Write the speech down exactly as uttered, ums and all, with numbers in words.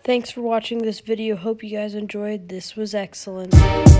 Thanks for watching this video. Hope you guys enjoyed. This was excellent.